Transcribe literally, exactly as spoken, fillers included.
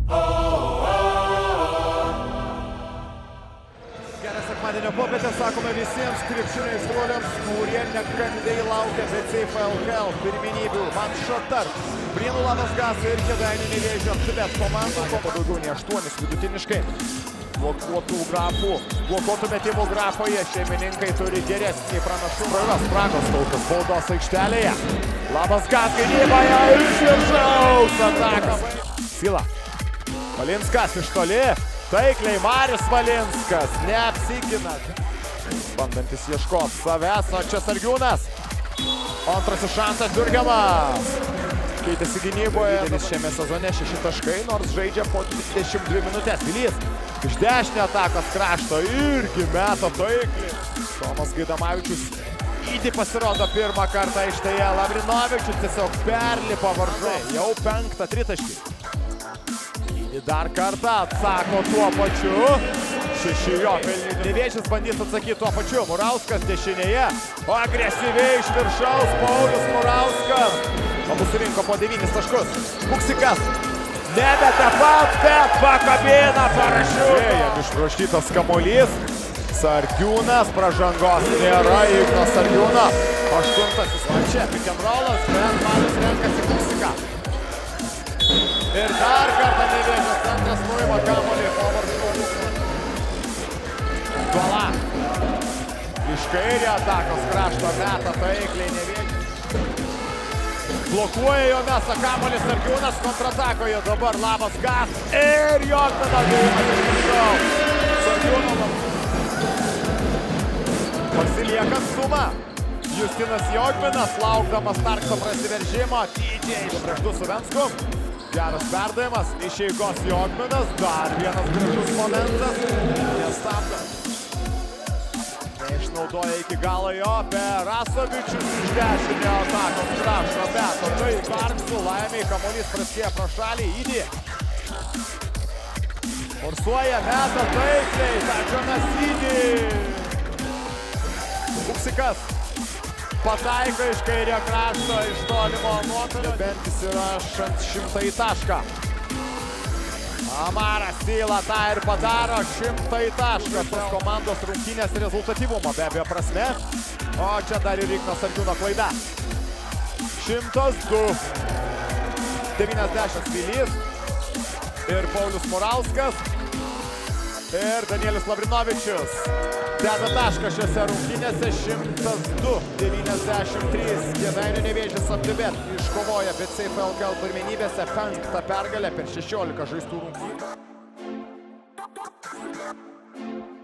Gerą sekmadienio popietę sakome visiems krepšinio aistruoliams, kurie nekantriai laukia B C F L K L pirmenybių mačo tarp Prienų Lavos Gas ir Kėdainių Nevėžio Aktyvės komandų. Kopa daugiau nei aštuonis vidutiniškai. Blokuotų grafų, blokuotų metimų grafoje šeimininkai turi geresnį pranašumą. Praras spragos tautas baudos aikštelėje. Lavos Gas gynyboje iš viršaus ataka. Sila. Valinskas iš toli. Taikliai Marius Valinskas neapsigina. Bandantis ieškoti savęs, o čia Sargiūnas. Antrasis šansas Durgemas. Keitėsi gynyboje. Lyderis šiame sezone šeši taškai, nors žaidžia po dvidešimt dvi minutės. Vilys iš dešinio atakos krašto irgi meta taikliai. Tomas Gaidamavičius įdį pasirodo pirmą kartą aikštėje. Lavrinovičius tiesiog perlipa varžovą. Jau penktą tritaškį. Dar kartą atsako tuo pačiu. Šeši jo pelnyti. Nevėžis bandys atsakyti tuo pačiu. Murauskas dešinėje. O agresyviai iš viršaus Paulius Murauskas. Abu surinko po devynis taškus. Buksikas. Nebeta pat, bet pakabina parašiutą. Jam išprašytas kamuolys. Sargiūnas. Pražangos nėra. Ignas Sargiūnas. Aštuntasis. O čia pick and rollas. Bet Marius renkasi Buksiką. Ir dar kartą Nevėžio centras nuima kamuolį po varžovų. Duola. Iš kairė atakos krašto meta taikliai Nevėžis. Blokuoja jo mesa kamuolį Sargiūnas kontratakoje. Dabar Lavos Gas ir Jogminas dėjimas iš viršaus. Sargiūnas pasilieka suma. Justinas Jogminas laukdamas Starkso prasiveržimo. Tyčiai prieš du su Vensku. Geras perdavimas, iš eigos Jogminas, dar vienas gražus momentas, nestabdo. Neišnaudoja iki galo jo, Perasovičius iš dešinio atakos krašto meto. Tai Barksų laimiai, kamuolys praskėja pro šalį, įdį. Forsuoja, meta taikliai, Tačionas įdį. Buksikas. Pataiko iš kairio krašto, iš tolimo nuotolio. Bentis yra šant šimtąjį tašką. Amaras Syla tą ir padaro šimtąjį tašką. Tas komandos rungtynės rezultatyvumo be abejo prasme. O čia dar ir Igno Sargiūno klaida. šimtas du. devyniasdešimt Vilys. Ir Paulius Murauskas. Ir Danielius Lavrinovičius. Deda tašką šiose rungtynėse. šimtas du devyniasdešimt trys. Kėdainių Nevėžis Aktyvės iškovoja B C F L K L pirmenybėse penktą pergalę per šešiolika žaistų rungtynių.